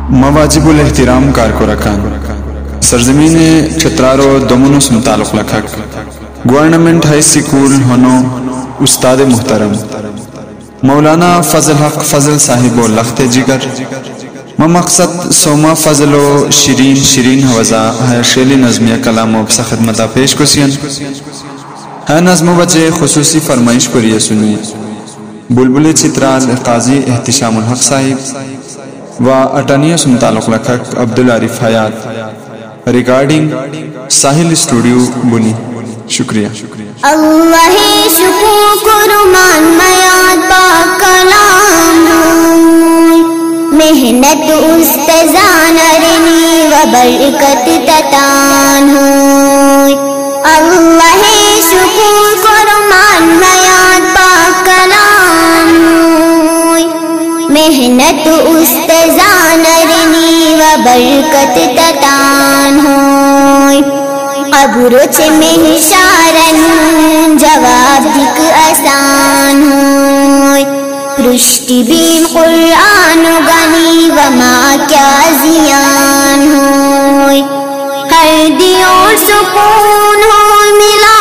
مواجب الاحترام کارکنان سرزمین چترارو دمونس متعلق لکھک گورنمنٹ ہائی سکول ہنو استاد محترم مولانا فضل حق فضل صاحب و لخت جگر مقصد سوما فضل و شیرین حوزہ ہے شیلی نظمیہ کلام و بسا خدمتہ پیش کسین ہے نظم بچے خصوصی فرمائش پر یہ سنی بلبل چترال قاضی احتشام الحق صاحب و اٹانیہ سے متعلق لکھک عبدالعارف حیات ریکارڈنگ ساحل اسٹوڈیو بنی شکریہ اللہ شکر مان میاد پاک کلام محنت استزان رنی و برکت تتان ہوئی اللہ شکر مان میاد پاک کلام محنت استزان رنی و برکت تتان ہوئی قبرچ میں شارن جواب دک آسان ہوئی رشتی بین قرآن گانی وما کیا زیان ہوئی ہر دیور سکون ہو ملا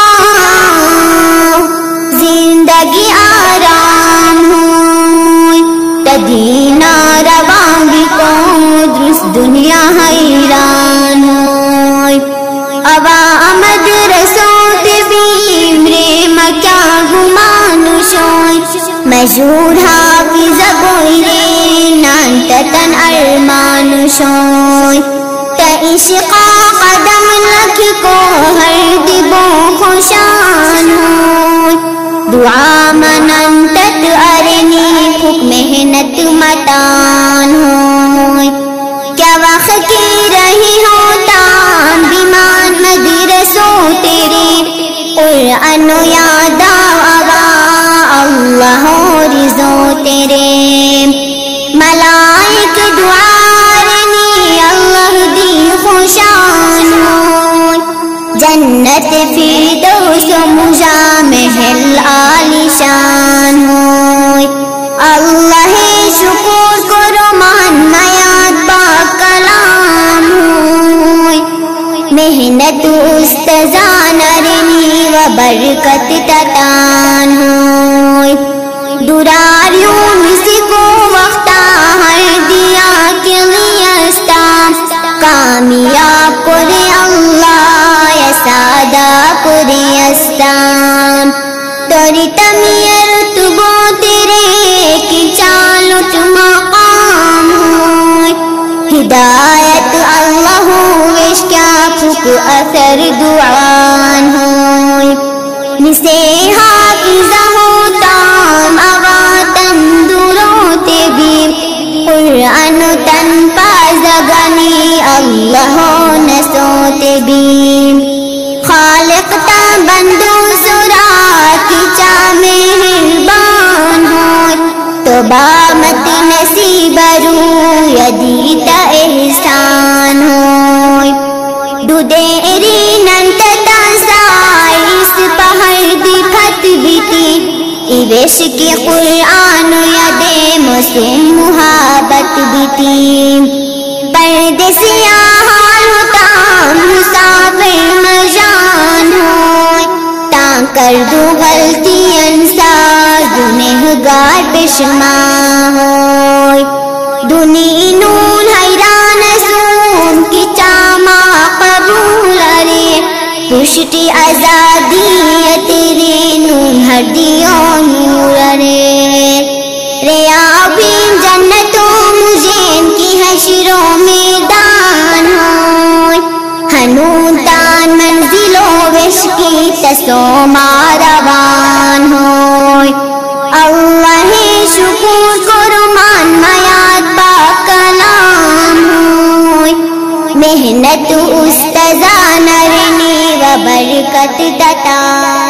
زندگی آرام ہوئی تدینہ روان بھی کو درست دنیا حیران ہوئی ابا آمد رسول بیمرے مکیا گمان شوئی مشہور حافظ بوئرے نانتتن ارمان شوئی تا عشقا قدم لکھ کو ہر دبو خوشان ہوئی دعا مننتت ارنی پھک محنت متان ہوئی کیا وقت کی رہی ہوتا بیمان مدرسوں تیرے قرآن یاد آوا اللہ رضو تیرے ملائک دعارنی اللہ دی خوشان ہوئی جنت فردوس مجا محل عالیشان ہوئی اللہ شکر کرو مان میاد پاک کلام ہوئی محنت استزان رنی و برکت تتان ہوئی دراریوں مسی کو وقتا ہر دیا کلیستا کامیاب کرے اللہ یا سادہ کرے استان توری تمیر تبو تیرے کی چالو مقام ہوئی ہدایت اللہ وش کیا پھک اثر دعان ہوئی نسیحا کی زہوتام آغاتن دروتے بھی قرآن تن پازگانی اللہ نسوتے بھی خالق تا بندو سرا کی چامے ہربان ہوئی تو بامت نصیب رو یدیتا احسان ہوئی دو دیری ننتتا سائیس پہر دی پھت بیتی ایویش کی قرآن یدے مسلم محابت بیتی پردسیا حال ہوتا مسافر مجان ہوئی تاں کر دو غلطی انسار گنہگار بشما ہوئی دنی نون حیران سوم کی چاما قبول رے پشتی آزادی تیرے نون ہر دیوں نور رے ریابین جنتوں مجھین کی حشروں میدان ہوئی ہنون تان منزلوں وشکی تسو ماروان ہوئی اللہ شکر کرمان میاد پاک کلام ہوئی محنت استزان رنی و برکت تتان